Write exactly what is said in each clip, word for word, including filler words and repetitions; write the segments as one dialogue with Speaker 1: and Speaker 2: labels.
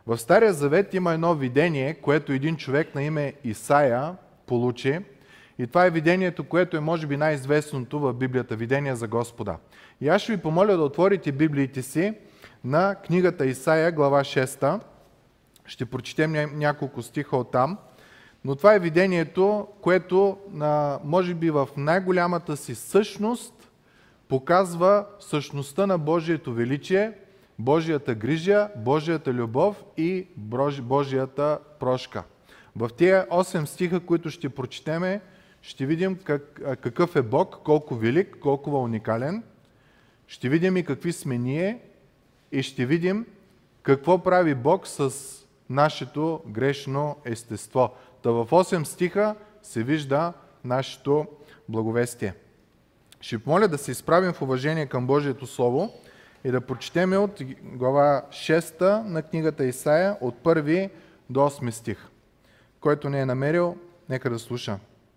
Speaker 1: В Стария Завет има едно видение, което един човек на име Исаия получи. И това е видението, което е може би най-известното в Библията, видение за Господа. И аз ще ви помоля да отворите Библиите си на книгата Исаия, глава шеста. Ще прочетем няколко стиха оттам. Но това е видението, което може би в най-голямата си същност показва същността на Божието величие, Божията грижа, Божията любов и Божията прошка. В тия осем стиха, които ще прочетеме, ще видим как, какъв е Бог, колко велик, колко уникален. Ще видим и какви сме ние и ще видим какво прави Бог с нашето грешно естество. Та в осем стиха се вижда нашето благовестие. Ще помоля да се изправим в уважение към Божието Слово и да прочетем от глава шеста на книгата Исаия от първи до осми стих. Който не е намерил, нека да слуша.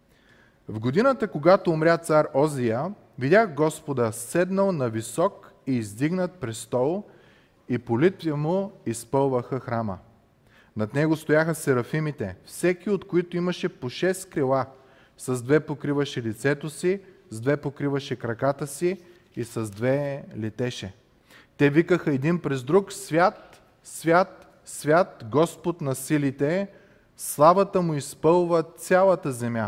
Speaker 1: В годината, когато умря цар Озия, видях Господа седнал на висок и издигнат престол и полите му изпълваха храма. Над него стояха серафимите, всеки от които имаше по шест крила, с две покриваше лицето си, с две покриваше краката си и с две летеше. Те викаха един през друг: свят, свят, свят, Господ на силите, славата му изпълва цялата земя.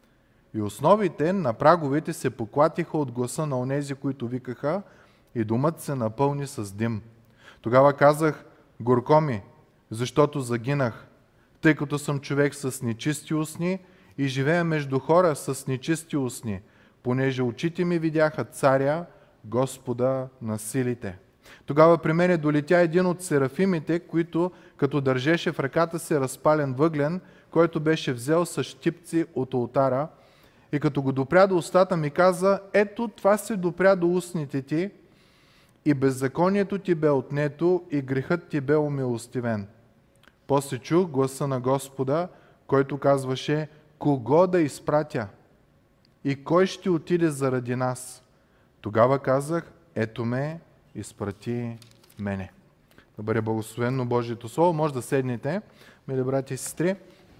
Speaker 1: И основите на праговете се поклатиха от гласа на онези, които викаха, и домът се напълни с дим. Тогава казах: горко ми, защото загинах, тъй като съм човек с нечисти устни и живея между хора с нечисти устни, понеже очите ми видяха царя, Господа на силите. Тогава при мене долетя един от серафимите, които като държеше в ръката си разпален въглен, който беше взел с щипци от олтара, и като го допря до устата ми каза: ето това се допря до устните ти, и беззаконието ти бе отнето, и грехът ти бе умилостивен. После чух гласа на Господа, който казваше: кого да изпратя? И кой ще отиде заради нас? Тогава казах: ето ме, изпрати мене. Да бъде благословено Божието Слово. Може да седнете, мили брати и сестри.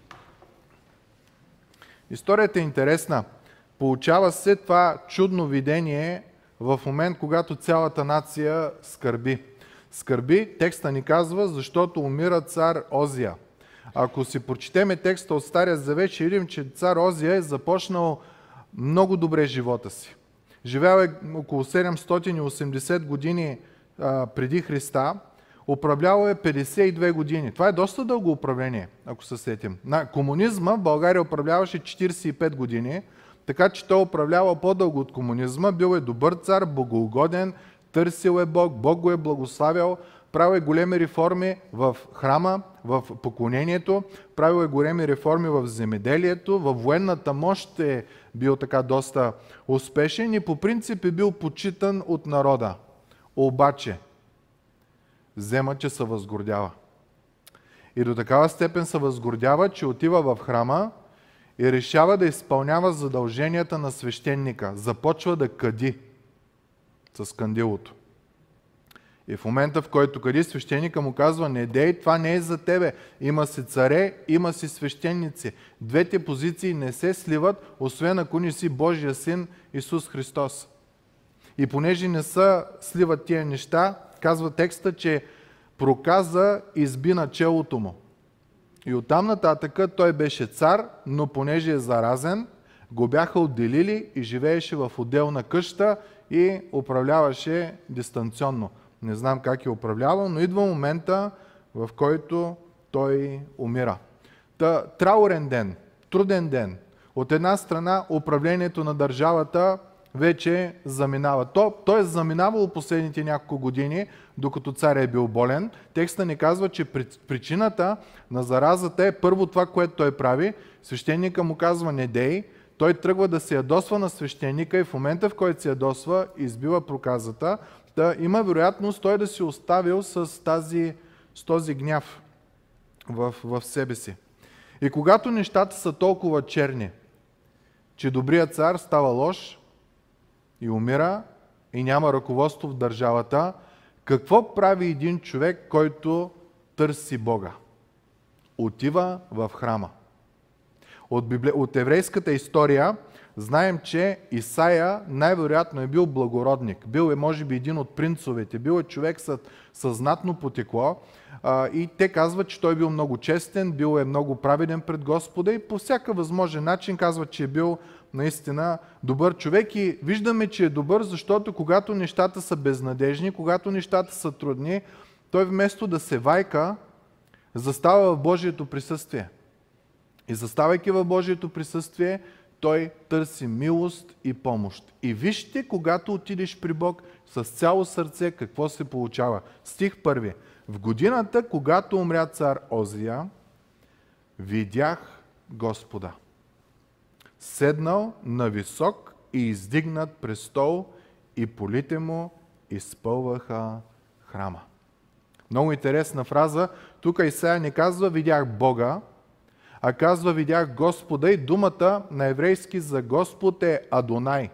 Speaker 1: Историята е интересна. Получава се това чудно видение в момент, когато цялата нация скърби. Скърби, текста ни казва, защото умира цар Озия. Ако си прочетеме текста от Стария Завет, ще видим, че цар Озия е започнал много добре живота си. Живял е около седемстотин и осемдесет години а, преди Христа. Управлявал е петдесет и две години. Това е доста дълго управление, ако се сетим. На комунизма в България управляваше четиридесет и пет години, така че той управлявал по-дълго от комунизма. Бил е добър цар, богоугоден, търсил е Бог, Бог го е благославял, правил е големи реформи в храма, в поклонението, правил е големи реформи в земеделието, във военната мощ е бил така доста успешен и по принцип е бил почитан от народа. Обаче, взема, че се възгордява. И до такава степен се възгордява, че отива в храма и решава да изпълнява задълженията на свещеника. Започва да кади с кандилото. И в момента, в който кади, свещеника му казва: не дей, това не е за тебе. Има си царе, има си свещеници. Двете позиции не се сливат, освен ако не си Божия син Исус Христос. И понеже не са сливат тия неща, казва текста, че проказа изби на челото му. И оттам нататъка той беше цар, но понеже е заразен, го бяха отделили и живееше в отделна къща и управляваше дистанционно. Не знам как е управлявал, но идва момента, в който той умира. Та, траурен ден, труден ден. От една страна управлението на държавата вече заминава. То, той е заминавало последните няколко години, докато царя е бил болен. Текста ни казва, че причината на заразата е първо това, което той прави. Свещеника му казва: не дей. Той тръгва да се ядосва на свещеника и в момента, в който се ядосва, избива проказата. Да, има вероятност той да си оставил с, тази, с този гняв в, в себе си. И когато нещата са толкова черни, че добрият цар става лош и умира и няма ръководство в държавата, какво прави един човек, който търси Бога. Отива в храма. От, библи... от еврейската история знаем, че Исаия най-вероятно е бил благородник. Бил е, може би, един от принцовете. Бил е човек с, с знатно потекло. А, и те казват, че той бил много честен, бил е много праведен пред Господа и по всяка възможен начин казват, че е бил наистина добър човек. И виждаме, че е добър, защото когато нещата са безнадежни, когато нещата са трудни, той вместо да се вайка, застава в Божието присъствие. И заставайки в Божието присъствие, той търси милост и помощ. И вижте, когато отидеш при Бог с цяло сърце, какво се получава. Стих първи. В годината, когато умря цар Озия, видях Господа. Седнал на висок и издигнат престол и полите му изпълваха храма. Много интересна фраза. Тук Исаия не казва видях Бога, а казва видях Господа и думата на еврейски за Господ е Адонай.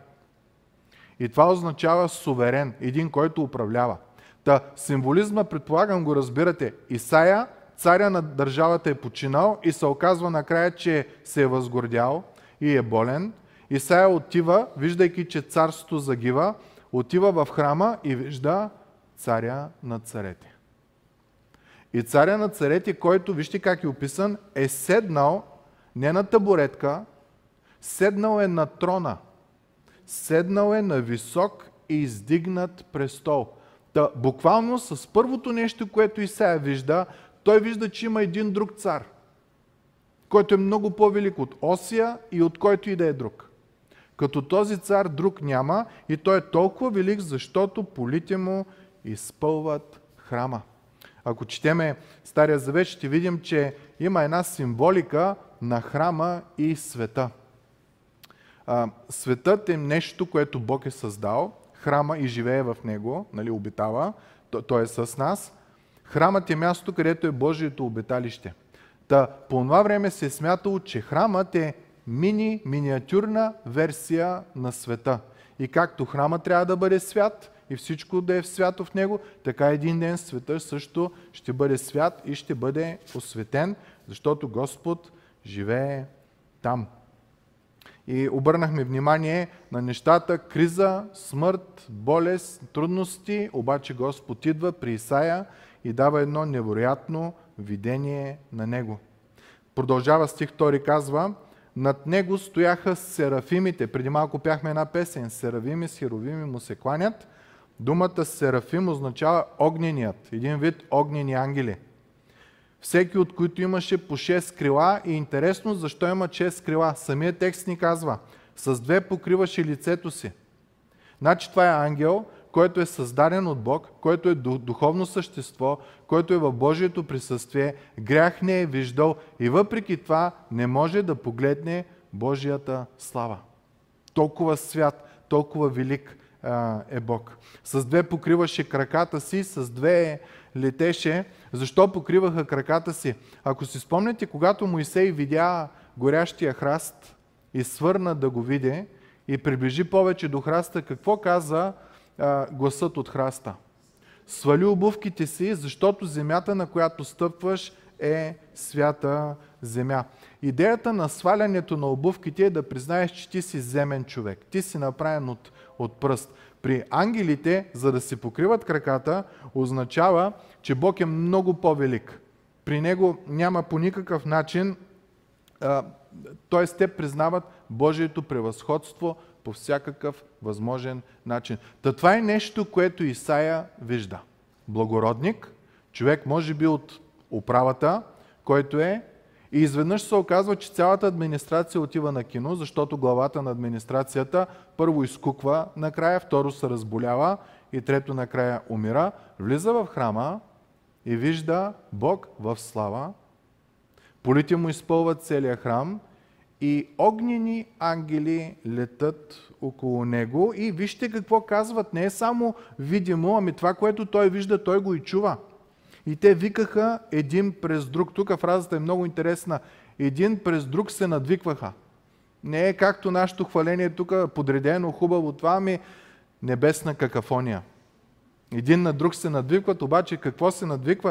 Speaker 1: И това означава суверен, един, който управлява. Та символизма, предполагам, го разбирате. Исаия, царя на държавата е починал и се оказва накрая, че се е възгордял и е болен. Исаия отива, виждайки, че царството загива, отива в храма и вижда царя на царете. И царя на царете, който, вижте как е описан, е седнал не на табуретка, седнал е на трона. Седнал е на висок и издигнат престол. Та, буквално с първото нещо, което Исаия вижда, той вижда, че има един друг цар, който е много по-велик от Осия и от който и да е друг. Като този цар друг няма и той е толкова велик, защото полите му изпълват храма. Ако четеме Стария Завет, ще видим, че има една символика на храма и света. А, светът е нещо, което Бог е създал, храма и живее в него, нали, обитава, той е с нас. Храмът е място, където е Божието обиталище. Та, по това време се е смятало, че храмът е мини, миниатюрна версия на света. И както храмът трябва да бъде свят и всичко да е свято в него, така един ден света също ще бъде свят и ще бъде осветен, защото Господ живее там. И обърнахме внимание на нещата, криза, смърт, болест, трудности, обаче Господ идва при Исаия и дава едно невероятно видение на него. Продължава стих втори, казва, над него стояха серафимите. Преди малко пяхме една песен. Серафими с херовими му се кланят. Думата серафим означава огненият. Един вид огнени ангели. Всеки от които имаше по шест крила и интересно защо има шест крила. Самият текст ни казва, с две покриваше лицето си. Значи това е ангел, който е създаден от Бог, който е духовно същество, който е в Божието присъствие, грях не е виждал и въпреки това не може да погледне Божията слава. Толкова свят, толкова велик а, е Бог. С две покриваше краката си, с две летеше. Защо покриваха краката си? Ако си спомняте, когато Моисей видя горящия храст и свърна да го види и приближи повече до храста, какво каза а, гласът от храста? Свали обувките си, защото земята, на която стъпваш, е свята земя. Идеята на свалянето на обувките е да признаеш, че ти си земен човек. Ти си направен от, от пръст. При ангелите, за да си покриват краката, означава, че Бог е много по-велик. При него няма по никакъв начин, т.е. те признават Божието превъзходство по всякакъв възможен начин. Та това е нещо, което Исаия вижда. Благородник, човек може би от управата, който е, и изведнъж се оказва, че цялата администрация отива на кино, защото главата на администрацията първо изкуква накрая, второ се разболява и трето накрая умира. Влиза в храма и вижда Бог в слава. Полите му изпълват целия храм и огнени ангели летат около него. И вижте какво казват. Не е само видимо, ами това, което той вижда, той го и чува. И те викаха един през друг. Тук фразата е много интересна. Един през друг се надвикваха. Не е както нашето хваление тук, подредено, хубаво това, ами небесна какафония. Един на друг се надвикват, обаче какво се надвикват?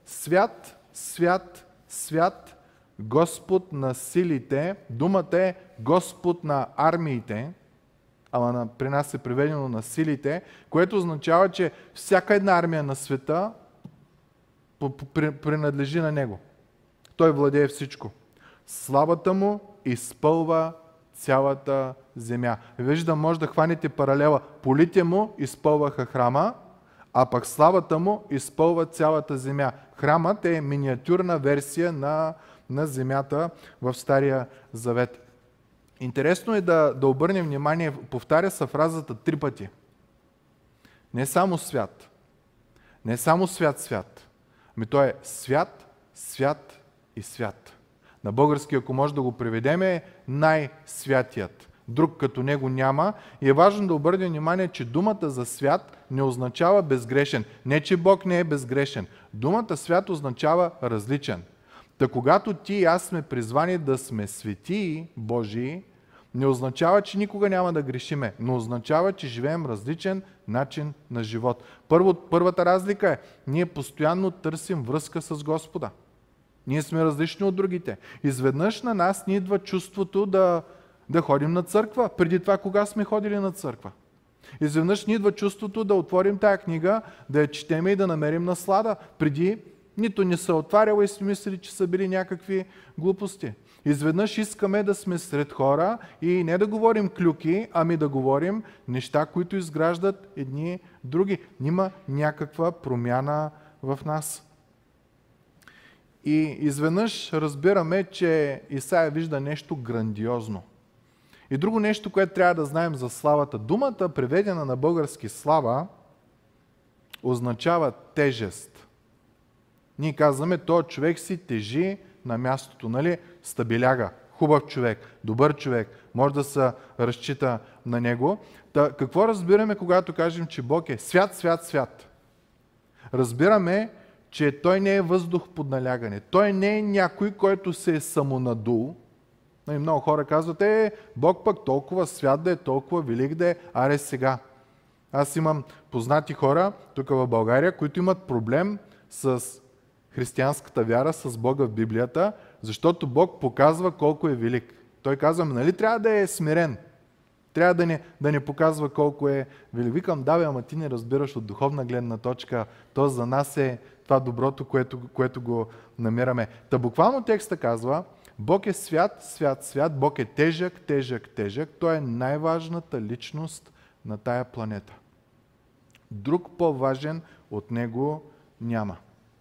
Speaker 1: свят, свят, свят, Господ на силите. Думата е Господ на армиите, ама на, при нас е преведено на силите, което означава, че всяка една армия на света принадлежи на Него. Той владее всичко. Славата му изпълва цялата земя. Виждам, може да хванете паралела. Полите му изпълваха храма, а пък славата му изпълва цялата земя. Храмът е миниатюрна версия на, на земята в Стария Завет. Интересно е да, да обърнем внимание, повтаря се фразата три пъти. Не само свят. Не само свят, свят. Ами то е свят, свят и свят. На български, ако може да го преведем, е най-святият. Друг като него няма. И е важно да обърнем внимание, че думата за свят не означава безгрешен. Не, че Бог не е безгрешен. Думата свят означава различен. Та когато ти и аз сме призвани да сме светии Божии, не означава, че никога няма да грешиме, но означава, че живеем различен начин на живот. Първо, първата разлика е, ние постоянно търсим връзка с Господа. Ние сме различни от другите. Изведнъж на нас ни идва чувството да, да ходим на църква. Преди това, кога сме ходили на църква? Изведнъж ни идва чувството да отворим тая книга, да я четеме и да намерим наслада. Преди нито ни се отваряла и си мислили, че са били някакви глупости. Изведнъж искаме да сме сред хора и не да говорим клюки, ами да говорим неща, които изграждат едни други. Има някаква промяна в нас. И изведнъж разбираме, че Исаия вижда нещо грандиозно. И друго нещо, което трябва да знаем за славата. Думата, преведена на български слава, означава тежест. Ние казваме, този човек си тежи на мястото, нали? Стабиляга, хубав човек, добър човек, може да се разчита на него. Та, какво разбираме, когато кажем, че Бог е свят, свят, свят? Разбираме, че Той не е въздух под налягане. Той не е някой, който се е самонадул. И много хора казват, е, Бог пък толкова свят да е, толкова велик да е, аре сега. Аз имам познати хора тук в България, които имат проблем с християнската вяра, с Бога в Библията, защото Бог показва колко е велик. Той казва, нали трябва да е смирен? Трябва да не, да не показва колко е велик. Викам, да бе, ама ти не разбираш от духовна гледна точка. То за нас е това доброто, което, което го намираме. Та буквално текста казва, Бог е свят, свят, свят, Бог е тежък, тежък, тежък. Той е най-важната личност на тая планета. Друг по-важен от Него няма.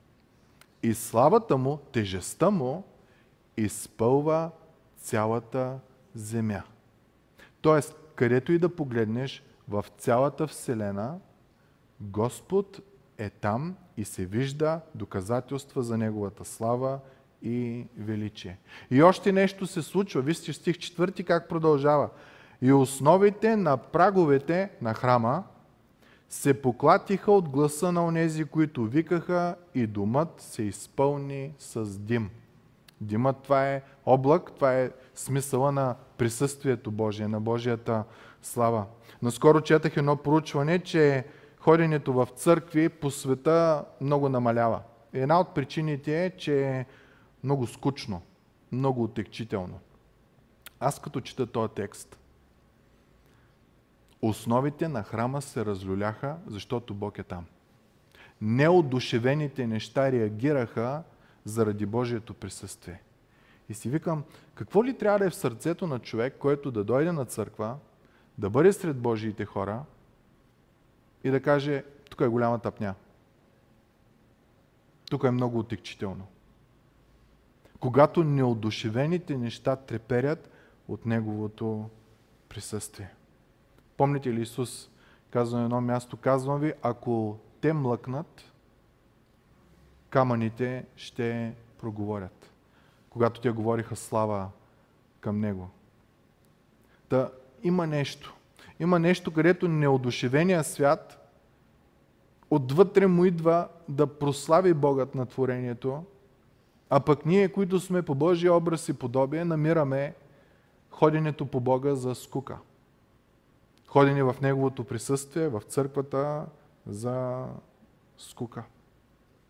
Speaker 1: И славата Му, тежестта Му, изпълва цялата земя. Тоест, където и да погледнеш в цялата Вселена, Господ е там и се вижда доказателства за Неговата слава и величие. И още нещо се случва. Вижте стих четвърти как продължава. И основите на праговете на храма се поклатиха от гласа на онези, които викаха, и домът се изпълни с дим. Димът, това е облак, това е смисъла на присъствието Божие, на Божията слава. Наскоро четах едно проучване, че ходенето в църкви по света много намалява. Една от причините е, че е много скучно, много отекчително. Аз като чета този текст, основите на храма се разлюляха, защото Бог е там. Неодушевените неща реагираха заради Божието присъствие. И си викам, какво ли трябва да е в сърцето на човек, който да дойде на църква, да бъде сред Божиите хора и да каже, тук е голяма тъпня. Тук е много отекчително. Когато неодушевените неща треперят от Неговото присъствие. Помните ли Исус казва на едно място, казвам ви, ако те млъкнат, камъните ще проговорят. Когато те говориха слава към Него. Та има нещо. Има нещо, където неодушевения свят отвътре му идва да прослави Богът на творението, а пък ние, които сме по Божия образ и подобие, намираме ходенето по Бога за скука. Ходене в Неговото присъствие, в църквата за скука.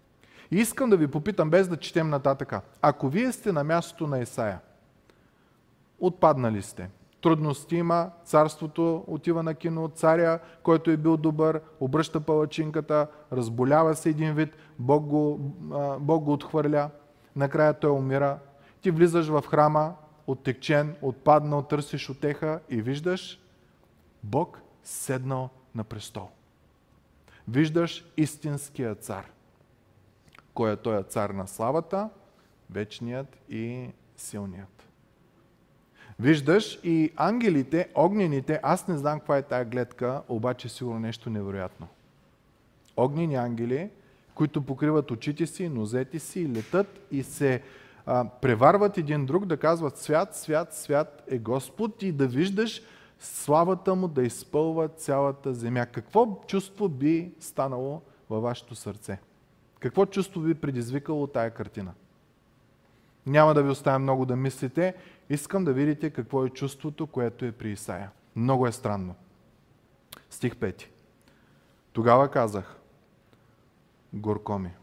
Speaker 1: И искам да ви попитам, без да четем нататъка. Ако вие сте на мястото на Исаия, отпаднали сте. Трудности има, царството отива на кино, царя, който е бил добър, обръща палачинката, разболява се един вид, Бог го, Бог го отхвърля, накрая той умира. Ти влизаш в храма, оттекчен, отпаднал, търсиш утеха и виждаш Бог седнал на престол. Виждаш истинския цар. Кой е той цар на славата? Вечният и силният. Виждаш и ангелите, огнените, аз не знам каква е тая гледка, обаче сигурно нещо невероятно. Огнени ангели, които покриват очите си, нозете си, летат и се а, преварват един друг, да казват свят, свят, свят е Господ и да виждаш славата му да изпълва цялата земя. Какво чувство би станало във вашето сърце? Какво чувство би предизвикало тая картина? Няма да ви оставя много да мислите. Искам да видите какво е чувството, което е при Исаия. Много е странно. Стих пети. Тогава казах, горко ми.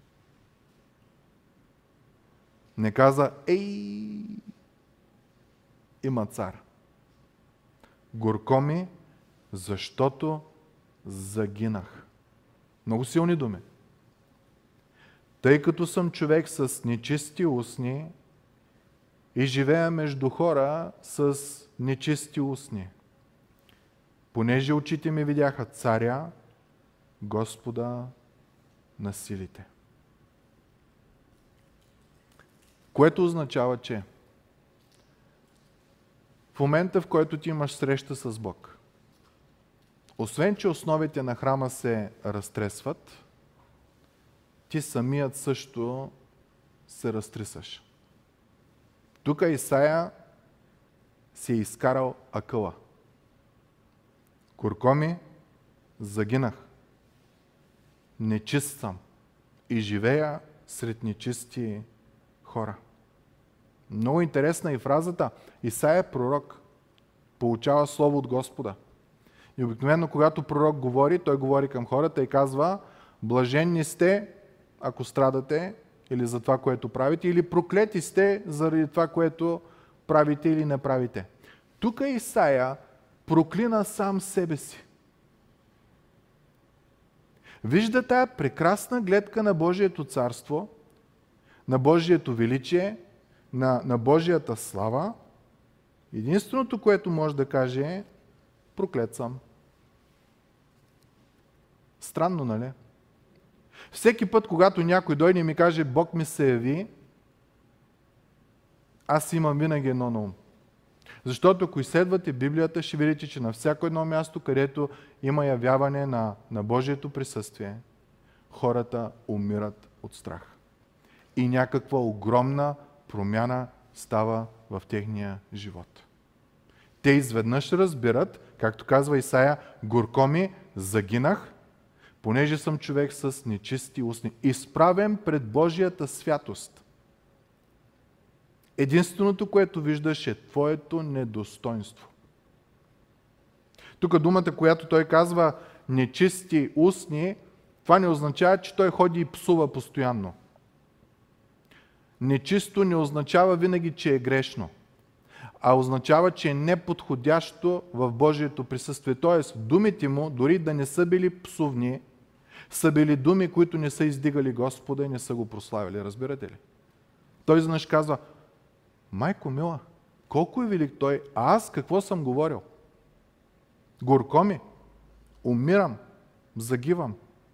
Speaker 1: Не каза, ей, има цар. Горко ми, защото загинах. Много силни думи. Тъй като съм човек с нечисти устни и живея между хора с нечисти устни. Понеже очите ми видяха царя, Господа на силите. Което означава, че в момента, в който ти имаш среща с Бог, освен че основите на храма се разтресват, ти самият също се разтрисаш. Тук Исаия си е изкарал акъла. Горко ми, загинах. Нечист съм и живея сред нечисти хора. Много интересна и фразата. Исаия е пророк. Получава слово от Господа. И обикновено, когато пророк говори, той говори към хората и казва, блаженни сте, ако страдате, или за това, което правите, или проклети сте заради това, което правите или не правите. Тук Исаия проклина сам себе си. Вижда тая прекрасна гледка на Божието царство, на Божието величие, на, на Божията слава. Единственото, което може да каже е, проклет съм. Странно, нали? Всеки път, когато някой дойде и ми каже, Бог ми се яви, аз имам винаги едно на ум. Защото ако изследвате Библията, ще видите, че на всяко едно място, където има явяване на, на Божието присъствие, хората умират от страх. И някаква огромна промяна става в техния живот. Те изведнъж разбират, както казва Исаия, горко ми, загинах, понеже съм човек с нечисти устни, изправен пред Божията святост. Единственото, което виждаш е твоето недостойнство. Тук думата, която той казва нечисти устни, това не означава, че той ходи и псува постоянно. Нечисто не означава винаги, че е грешно, а означава, че е неподходящо в Божието присъствие. Тоест, думите му, дори да не са били псувни, са били думи, които не са издигали Господа и не са го прославили. Разбирате ли? Той изведнъж казва, майко мила, колко е велик той, а аз какво съм говорил? Горко ми, умирам, загивам.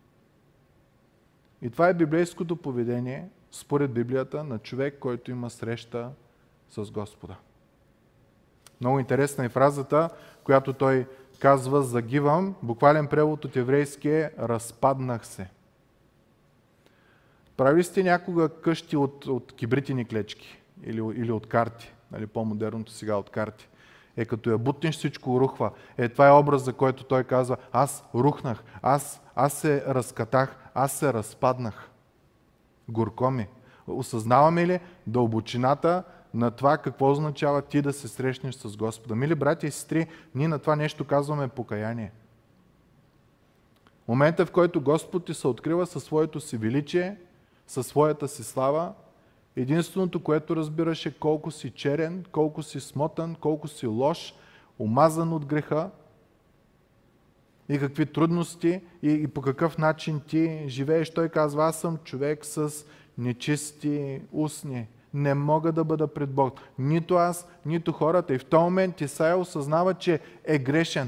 Speaker 1: И това е библейското поведение, според Библията, на човек, който има среща с Господа. Много интересна е фразата, която той казва, загивам, буквален превод от еврейски е разпаднах се. Правили сте някога къщи от, от кибритени клечки или, или от карти, нали, по-модерното сега от карти. Е, като я бутнеш, всичко рухва. Е, това е образ, за който той казва, аз рухнах, аз, аз се разкатах, аз се разпаднах. Горко ми. Осъзнаваме ли дълбочината на това какво означава ти да се срещнеш с Господа? Мили братя и сестри, ние на това нещо казваме покаяние. Момента, в който Господ ти се открива със своето си величие, със своята си слава. Единственото, което разбираше, колко си черен, колко си смотан, колко си лош, омазан от греха и какви трудности и, и по какъв начин ти живееш. Той казва, аз съм човек с нечисти устни. Не мога да бъда пред Бог. Нито аз, нито хората. И в този момент Исаия осъзнава, че е грешен.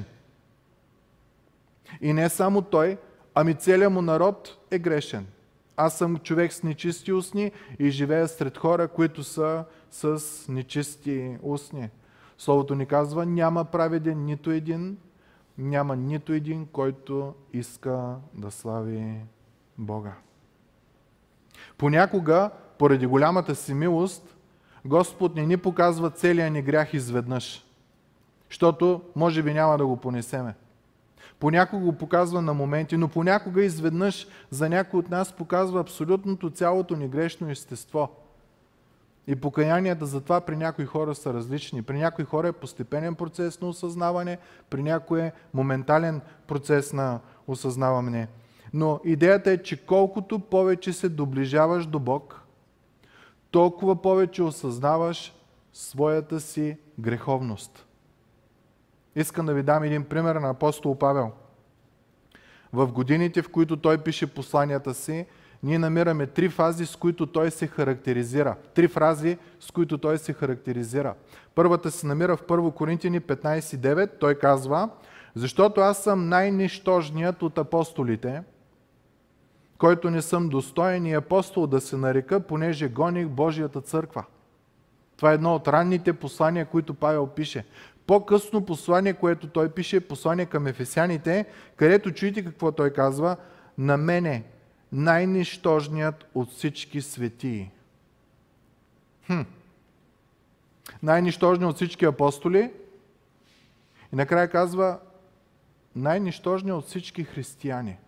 Speaker 1: И не само той, ами целият му народ е грешен. Аз съм човек с нечисти устни и живея сред хора, които са с нечисти устни. Словото ни казва, няма праведен нито един, няма нито един, който иска да слави Бога. Понякога, поради голямата си милост, Господ не ни показва целия ни грях изведнъж, защото може би няма да го понесеме. Понякога го показва на моменти, но понякога изведнъж за някой от нас показва абсолютното цялото ни грешно естество. И покаянията за това при някои хора са различни. При някои хора е постепенен процес на осъзнаване, при някой е моментален процес на осъзнаване. Но идеята е, че колкото повече се доближаваш до Бог, толкова повече осъзнаваш своята си греховност. Искам да ви дам един пример на апостол Павел. В годините, в които той пише посланията си, ние намираме три фази, с които той се характеризира. Три фрази, с които той се характеризира. Първата се намира в първо Коринтияни петнайсет девет. Той казва, защото аз съм най-нищожният от апостолите, който не съм достоен и апостол да се нарека, понеже гоних Божията църква. Това е едно от ранните послания, които Павел пише. По-късно послание, което той пише, послание към ефесяните, където чуете какво той казва, на мене, най-нищожният от всички светии. Хм. Най-нищожният от всички апостоли и накрая казва най-нищожният от всички християни.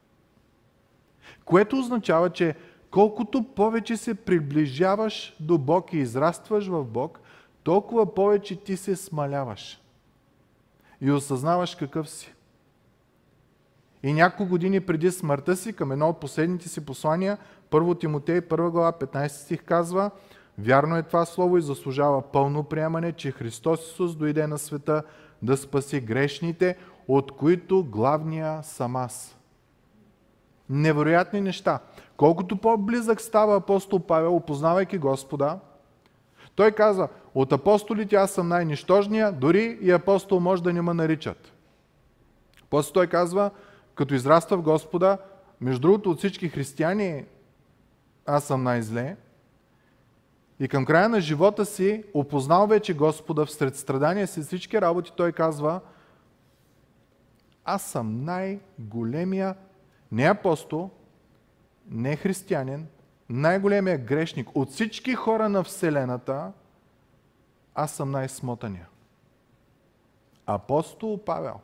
Speaker 1: Което означава, че колкото повече се приближаваш до Бог и израстваш в Бог, толкова повече ти се смаляваш и осъзнаваш какъв си. И няколко години преди смъртта си, към едно от последните си послания, първо Тимотей, първа глава, петнайсети стих казва, вярно е това слово и заслужава пълно приемане, че Христос Исус дойде на света да спаси грешните, от които главния съм аз. Невероятни неща. Колкото по-близък става апостол Павел, опознавайки Господа, той казва, от апостолите аз съм най-нищожния, дори и апостол може да не ме наричат. После той казва, като израства в Господа, между другото от всички християни аз съм най-зле. И към края на живота си, опознал вече Господа всред страдания си всички работи, той казва, аз съм най-големия, не апостол, не християнин, най-големия грешник от всички хора на Вселената, аз съм най-смотания. Апостол Павел,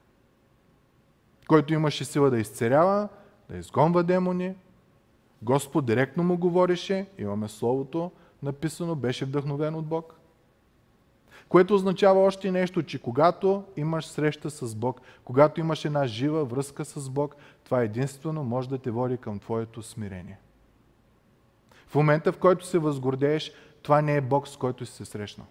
Speaker 1: който имаше сила да изцерява, да изгонва демони, Господ директно му говореше, имаме Словото написано, беше вдъхновен от Бог. Което означава още нещо, че когато имаш среща с Бог, когато имаш една жива връзка с Бог, това единствено може да те води към твоето смирение. В момента, в който се възгордееш, това не е Бог, с който си се срещнал.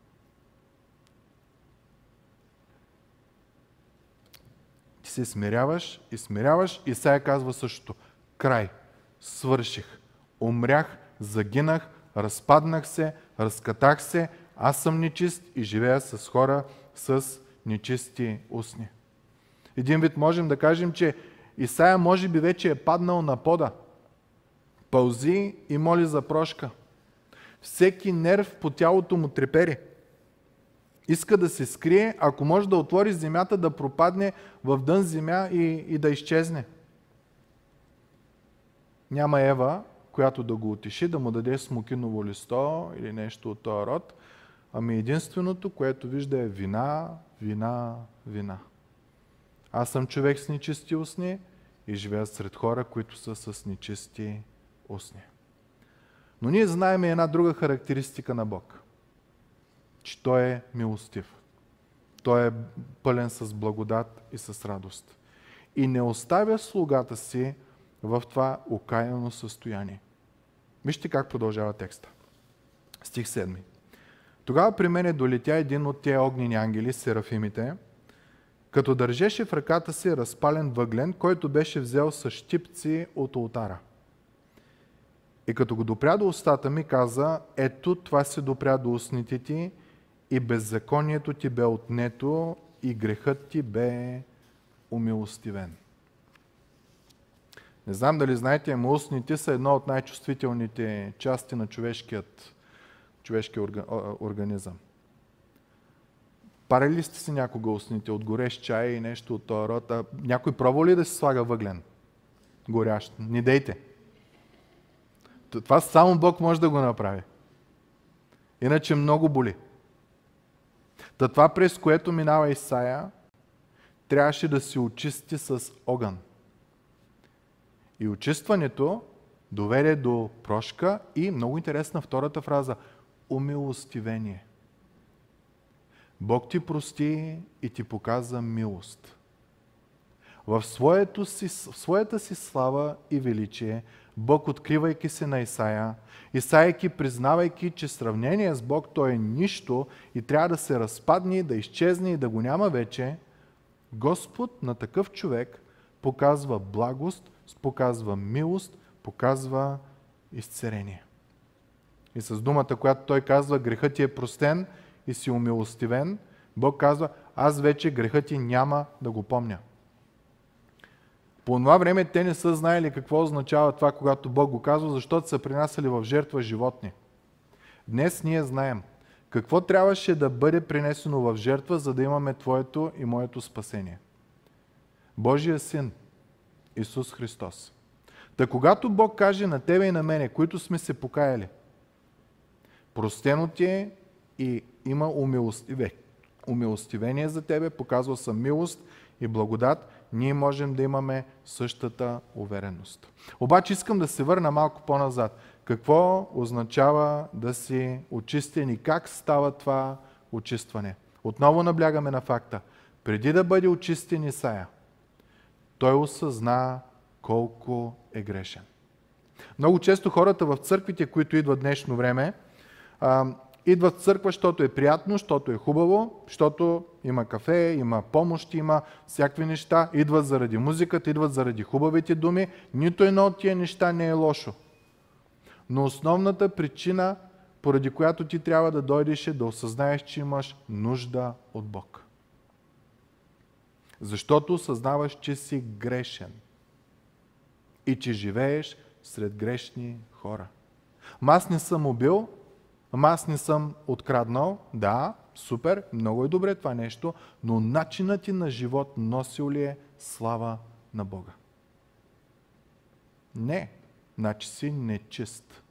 Speaker 1: Ти се смиряваш и смиряваш, и Исаия казва същото. Край. Свърших. Умрях, загинах, разпаднах се, разкатах се, аз съм нечист и живея с хора с нечисти устни. Един вид можем да кажем, че Исаия може би вече е паднал на пода. Пълзи и моли за прошка. Всеки нерв по тялото му трепери. Иска да се скрие, ако може да отвори земята, да пропадне в дън земя и, и да изчезне. Няма Ева, която да го утеши, да му даде смокиново листо или нещо от този род. Ами единственото, което вижда е вина, вина, вина. Аз съм човек с нечисти устни и живея сред хора, които са с нечисти устни. Но ние знаем и една друга характеристика на Бог. Че Той е милостив. Той е пълен с благодат и с радост. И не оставя слугата си в това окаяно състояние. Вижте как продължава текста. Стих седми. Тогава при мене долетя един от тия огнени ангели, серафимите, като държеше в ръката си разпален въглен, който беше взел с щипци от олтара. И като го допря до устата ми, каза: ето, това се допря до устните ти, и беззаконието ти бе отнето, и грехът ти бе умилостивен. Не знам дали знаете, ама устните са едно от най-чувствителните части на човешкият, човешкия организъм. Парили ли сте си някога устните от горещ чай и нещо от този род? А някой пробва ли да се слага въглен? Горящ. Не дейте. Това само Бог може да го направи. Иначе много боли. Та това, през което минава Исаия, трябваше да се очисти с огън. И очистването доведе до прошка и, много интересна втората фраза, умилостивение. Бог ти прости и ти показа милост. В, си, в своята си слава и величие, Бог, откривайки се на Исаия, Исаийки, признавайки, че сравнение с Бог той е нищо и трябва да се разпадне, да изчезне и да го няма вече, Господ на такъв човек показва благост, показва милост, показва изцеление. И с думата, която той казва, грехът ти е простен и си умилостивен, Бог казва, аз вече грехът ти няма да го помня. По това време те не са знаели какво означава това, когато Бог го казва, защото са принасяли в жертва животни. Днес ние знаем какво трябваше да бъде принесено в жертва, за да имаме твоето и моето спасение. Божия Син, Исус Христос. Та когато Бог каже на тебе и на мене, които сме се покаяли, простено ти е и има умилостивение, умилостивение за тебе, показва съм милост и благодат, ние можем да имаме същата увереност. Обаче искам да се върна малко по-назад. Какво означава да си очистен и как става това очистване? Отново наблягаме на факта. Преди да бъде очистен Исаия, той осъзна колко е грешен. Много често хората в църквите, които идват днешно време, идват в църква, защото е приятно, защото е хубаво, защото има кафе, има помощ, има всякакви неща. Идват заради музиката, идват заради хубавите думи. Нито едно от тия неща не е лошо. Но основната причина, поради която ти трябва да дойдеш, е да осъзнаеш, че имаш нужда от Бог. Защото осъзнаваш, че си грешен и че живееш сред грешни хора. Ама аз не съм убил, ама аз не съм откраднал. Да, супер, много е добре това нещо, но начинът ти на живот носил ли е слава на Бога? Не, значи си нечист.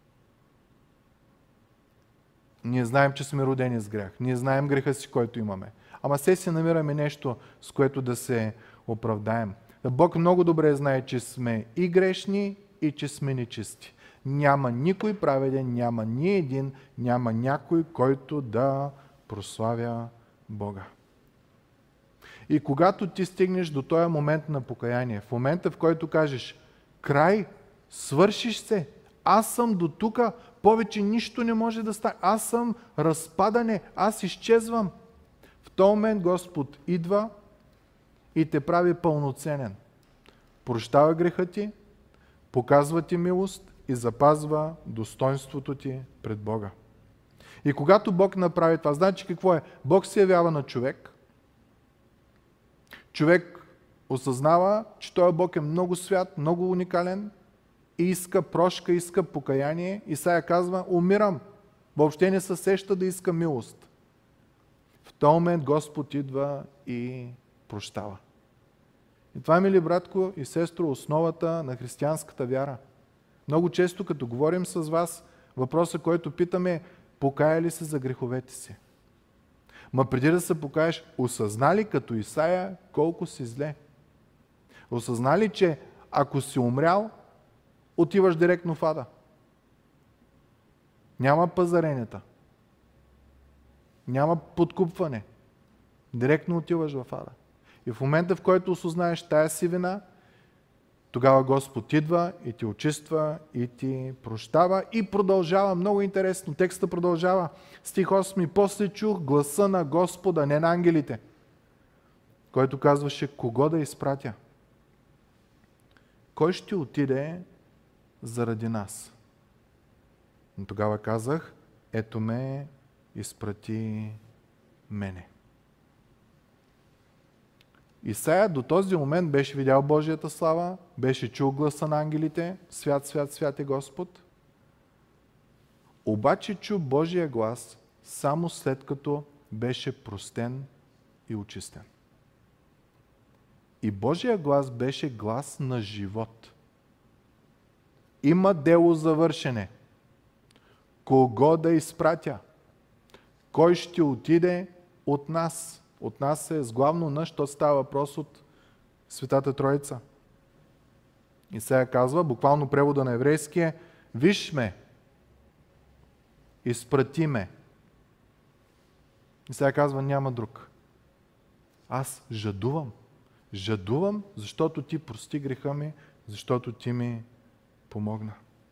Speaker 1: Ние знаем, че сме родени с грях. Ние знаем греха си, който имаме. Ама се си намираме нещо, с което да се оправдаем. Бог много добре знае, че сме и грешни, и че сме нечисти. Няма никой праведен, няма ни един, няма някой, който да прославя Бога. И когато ти стигнеш до този момент на покаяние, в момента, в който кажеш, край, свършиш се, аз съм до тука, повече нищо не може да стане, аз съм разпадане, аз изчезвам. В този момент Господ идва и те прави пълноценен. Прощава греха ти, показва ти милост и запазва достоинството ти пред Бога. И когато Бог направи това, значи какво е? Бог се явява на човек. Човек осъзнава, че този Бог е много свят, много уникален и иска прошка, иска покаяние. Исаия казва, умирам. Въобще не се сеща да иска милост. В този момент Господ идва и прощава. И това, мили братко и сестро, основата на християнската вяра. Много често, като говорим с вас, въпросът, който питаме е, покая ли се за греховете си? Ма преди да се покаеш, осъзнали като Исаия колко си зле? Осъзнали, че ако си умрял, отиваш директно в ада. Няма пазаренета. Няма подкупване. Директно отиваш в ада. И в момента, в който осъзнаеш тая си вина, Тогава Господ идва и ти очиства, и ти прощава и продължава. Много интересно. Текста продължава. Стих осми. После чух гласа на Господа, не на ангелите, който казваше кого да изпратя. Кой ще отиде заради нас? Но тогава казах, ето ме, изпрати мене. Исаия до този момент беше видял Божията слава, беше чул гласа на ангелите, свят, свят, свят е Господ. Обаче чу Божия глас само след като беше простен и очистен. И Божия глас беше глас на живот. Има дело за вършене. Кого да изпратя? Кой ще отиде от нас? От нас е с главно на, що става въпрос от Светата Троица. Исаия казва, буквално превода на еврейски е, виж ме, изпрати ме. Исаия казва, няма друг. Аз жадувам. Жадувам, защото ти прости греха ми, защото ти ми помогна.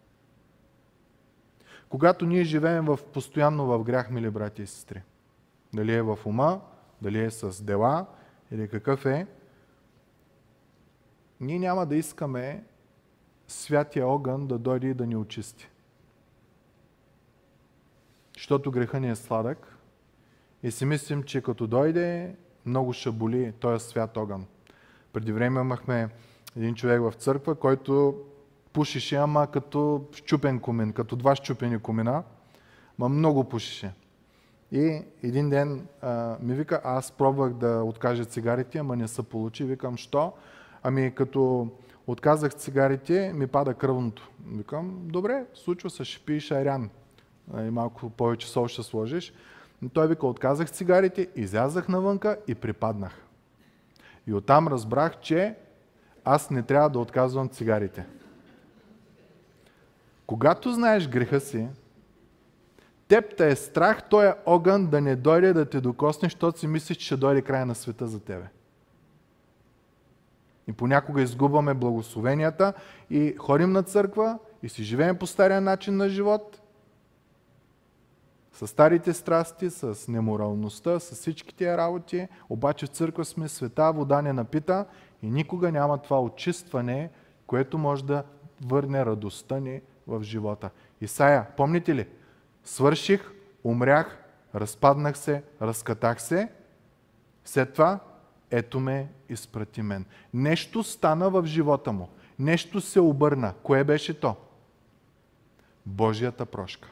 Speaker 1: Когато ние живеем в, постоянно в грях, мили брати и сестри, дали е в ума, дали е с дела или какъв е, ние няма да искаме святия огън да дойде и да ни очисти. Защото греха ни е сладък и си мислим, че като дойде, много ще боли този свят огън. Преди време имахме един човек в църква, който пушише, ама като щупен комин, като два щупени комина, ма много пушише. И един ден а, ми вика, аз пробвах да откажа цигарите, ама не се получи. Викам, що? Ами като отказах цигарите, ми пада кръвното. Викам, добре, случва се, ще пиеш айран. И малко повече сол ще сложиш. Но той вика, отказах цигарите, излязах навънка и припаднах. И оттам разбрах, че аз не трябва да отказвам цигарите. Когато знаеш греха си, теб те е страх този огън да не дойде да те докосне, защото си мислиш, че ще дойде края на света за тебе. И понякога изгубваме благословенията и ходим на църква и си живеем по стария начин на живот, с старите страсти, с неморалността, с всички тия работи, обаче в църква сме света, вода не напита и никога няма това очистване, което може да върне радостта ни в живота. Исаия, помните ли? Свърших, умрях, разпаднах се, разкатах се, след това ето ме, изпрати мен. Нещо стана в живота му. Нещо се обърна. Кое беше то? Божията прошка.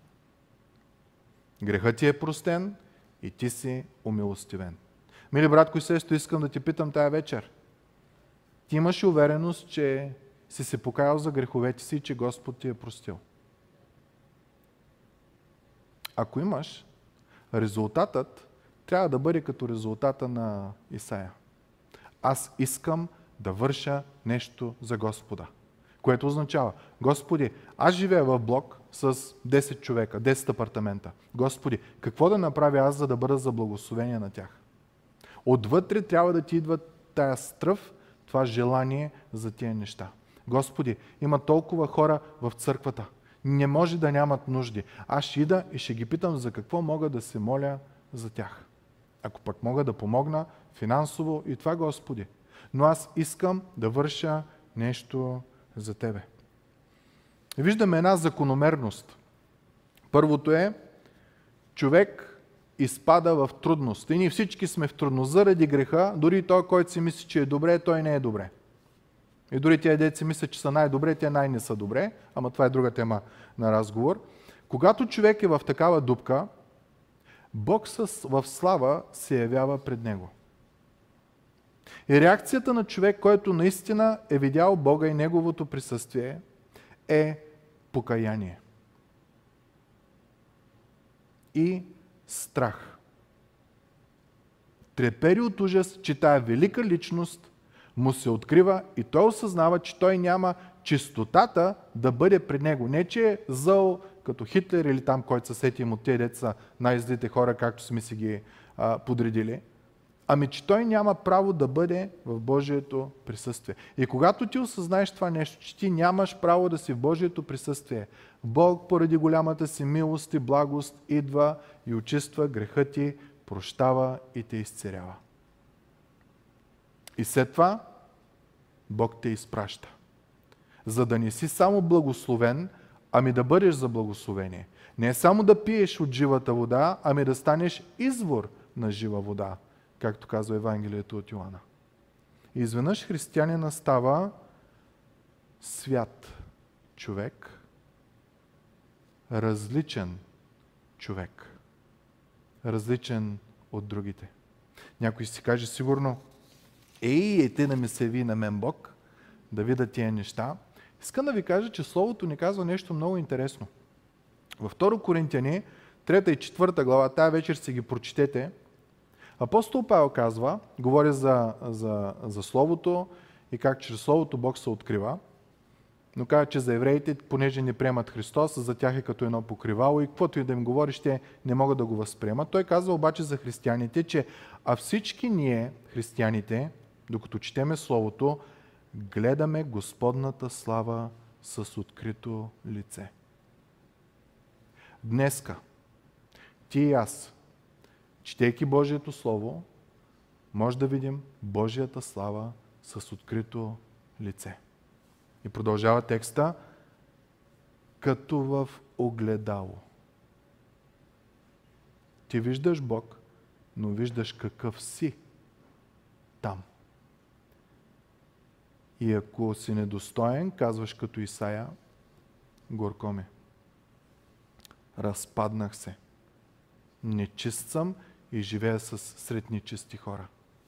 Speaker 1: Грехът ти е простен и ти си умилостивен. Мили братко и сестро, искам да ти питам тая вечер. Ти имаш увереност, че си се покаял за греховете си и че Господ ти е простил? Ако имаш, резултатът трябва да бъде като резултата на Исаия. Аз искам да върша нещо за Господа. Което означава, Господи, аз живея в блок с десет човека, десет апартамента. Господи, какво да направя аз, за да бъда за благословение на тях? Отвътре трябва да ти идва тая стръв, това желание за тия неща. Господи, има толкова хора в църквата. Не може да нямат нужди. Аз ще ида и ще ги питам за какво мога да се моля за тях. Ако пък мога да помогна финансово и това, Господи. Но аз искам да върша нещо за Тебе. Виждаме една закономерност. Първото е, човек изпада в трудност. И ние всички сме в трудност заради греха, дори той, който си мисли, че е добре, той не е добре. И дори тия деца мислят, че са най-добре, те най-не са добре, ама това е друга тема на разговор. Когато човек е в такава дупка, Бог в слава се явява пред него. И реакцията на човек, който наистина е видял Бога и Неговото присъствие, е покаяние. И страх. Трепери от ужас, че тая велика личност му се открива и той осъзнава, че той няма чистотата да бъде пред него. Не, че е зъл като Хитлер или там, който се сетим от тези деца, най-злите хора, както сме си ги а, подредили, Ами, че той няма право да бъде в Божието присъствие. И когато ти осъзнаеш това нещо, че ти нямаш право да си в Божието присъствие, Бог поради голямата си милост и благост идва и очиства греха ти, прощава и те изцерява. И след това Бог те изпраща. За да не си само благословен, ами да бъдеш за благословение. Не е само да пиеш от живата вода, ами да станеш извор на жива вода, както казва Евангелието от Йоанна. И изведнъж християнина става свят човек, различен човек, различен от другите. Някой си каже сигурно, ей, е, те да ми се яви на мен Бог, да видя тия неща. Искам да ви кажа, че Словото ни казва нещо много интересно. Във второ Коринтияни, трета и четвърта глава, тая вечер си ги прочетете, апостол Павел казва, говори за, за, за Словото и как чрез Словото Бог се открива, но казва, че за евреите, понеже не приемат Христос, за тях е като едно покривало и каквото и да им говори, ще не могат да го възприемат. Той казва обаче за християните, че а всички ние, християните, докато четеме Словото, гледаме Господната слава с открито лице. Днеска, ти и аз, четейки Божието Слово, може да видим Божията слава с открито лице. И продължава текста, като в огледало. Ти виждаш Бог, но виждаш какъв си там. И ако си недостоен, казваш като Исаия, горко ми. Разпаднах се. Нечист съм и живея с сред нечисти хора.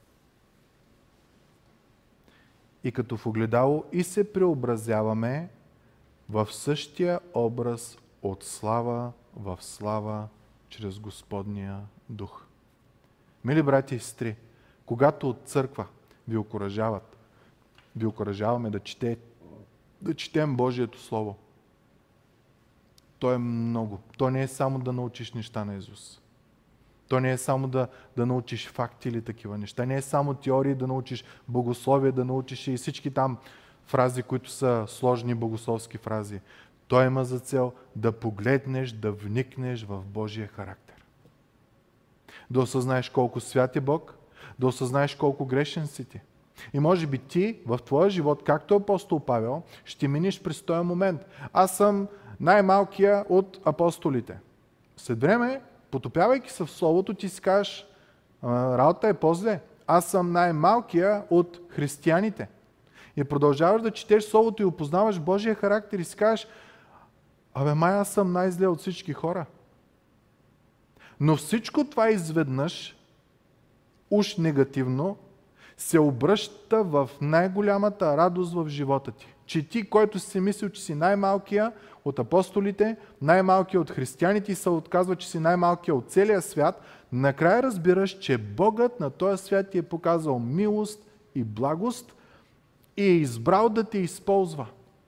Speaker 1: И като в огледало и се преобразяваме в същия образ от слава в слава чрез Господния дух. Мили брати и сестри, когато от църква ви окуражават, ви окуражаваме да, чете, да четем Божието Слово, то е много. То не е само да научиш неща на Исус. То не е само да, да научиш факти или такива неща. Не е само теории да научиш богословие, да научиш и всички там фрази, които са сложни богословски фрази. То има за цел да погледнеш, да вникнеш в Божия характер. Да осъзнаеш колко свят е Бог, да осъзнаеш колко грешен си ти. И може би ти в твоя живот, както апостол Павел, ще миниш през този момент. Аз съм най-малкия от апостолите. След време, потопявайки се в Словото, ти си кажеш, работа е по-зле. Аз съм най-малкия от християните. И продължаваш да четеш Словото и опознаваш Божия характер и си кажеш, абе май аз съм най-зле от всички хора. Но всичко това изведнъж, уж негативно, се обръща в най-голямата радост в живота ти. Че ти, който си мислил, че си най-малкия от апостолите, най-малкия от християните и се отказва, че си най-малкия от целия свят, накрая разбираш, че Богът на този свят ти е показал милост и благост и е избрал да те използва.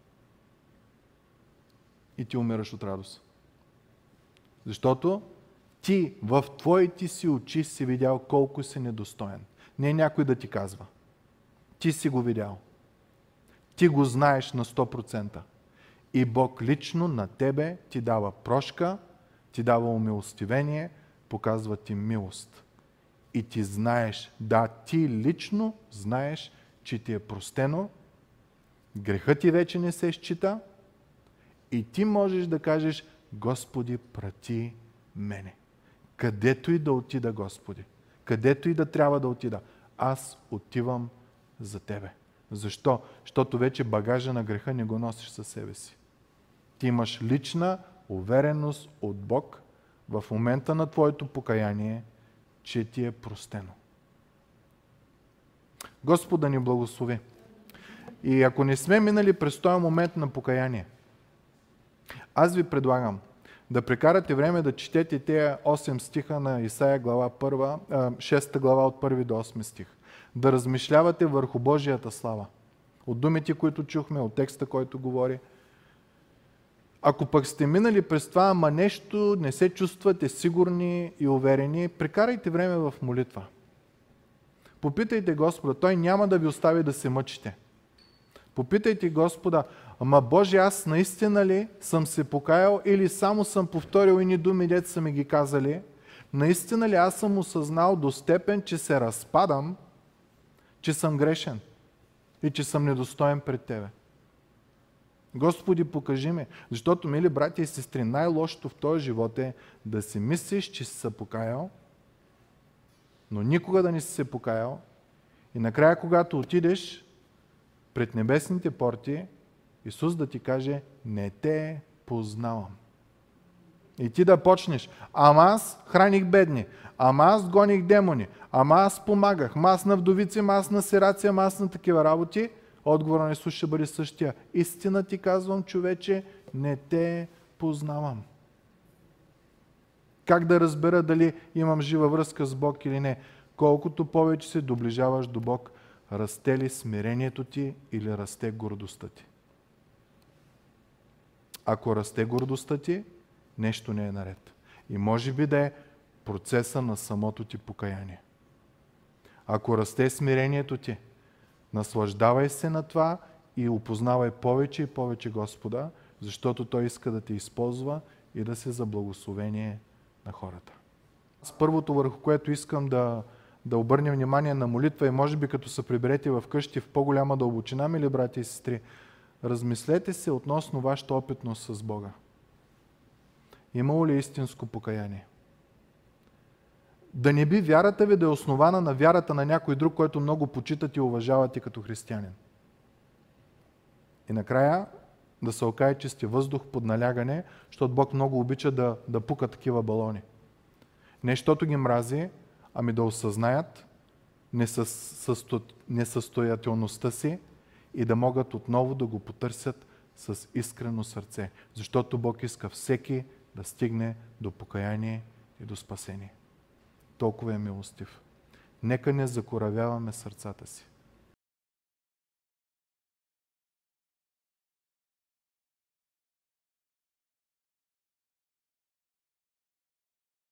Speaker 1: И ти умираш от радост. Защото ти в твоите си очи си видял колко си недостоен. Не някой да ти казва. Ти си го видял. Ти го знаеш на сто процента. И Бог лично на тебе ти дава прошка, ти дава умилостивение, показва ти милост. И ти знаеш, да, ти лично знаеш, че ти е простено, грехът ти вече не се счита и ти можеш да кажеш, Господи, прати мене. Където и да отида, Господи, където и да трябва да отида, аз отивам за Тебе. Защо? Защото вече багажа на греха не го носиш със себе си. Ти имаш лична увереност от Бог в момента на твоето покаяние, че ти е простено. Господ да ни благослови. И ако не сме минали през този момент на покаяние, аз ви предлагам да прекарате време да четете тези осем стиха на Исаия глава първа, шеста глава от първи до осми стих. Да размишлявате върху Божията слава. От думите, които чухме, от текста, който говори. Ако пък сте минали през това, ама нещо, не се чувствате сигурни и уверени, прекарайте време в молитва. Попитайте Господа, Той няма да ви остави да се мъчите. Попитайте Господа, ама Боже, аз наистина ли съм се покаял или само съм повторил ини думи, дето са ми ги казали? Наистина ли аз съм осъзнал до степен, че се разпадам, че съм грешен и че съм недостоен пред Тебе? Господи, покажи ми. Защото, мили братя и сестри, най-лошото в този живот е да си мислиш, че си се покаял, но никога да не си се покаял и накрая, когато отидеш пред небесните порти, Исус да ти каже, не те познавам. И ти да почнеш, ама аз храних бедни, ама аз гоних демони, ама аз помагах, ама аз на вдовици, ама аз на сираци, ама аз на такива работи, отговорът на Исус ще бъде същия. Истина ти казвам, човече, не те познавам. Как да разбера дали имам жива връзка с Бог или не? Колкото повече се доближаваш до Бог, расте ли смирението ти или расте гордостта ти? Ако расте гордостта ти, нещо не е наред. И може би да е процеса на самото ти покаяние. Ако расте смирението ти, наслаждавай се на това и опознавай повече и повече Господа, защото Той иска да те използва и да се за благословение на хората. С първото, върху което искам да, да обърнем внимание на молитва и може би като се приберете в къщи в по-голяма дълбочина, мили брати и сестри, размислете се относно вашата опитност с Бога. Имало ли истинско покаяние? Да не би вярата ви да е основана на вярата на някой друг, който много почитате и уважавате като християнин. И накрая да се окаже, че сте въздух под налягане, защото Бог много обича да, да пука такива балони. Не защото ги мрази, ами да осъзнаят несъстоятелността си и да могат отново да го потърсят с искрено сърце. Защото Бог иска всеки да стигне до покаяние и до спасение. Толкова е милостив. Нека не закоравяваме сърцата си.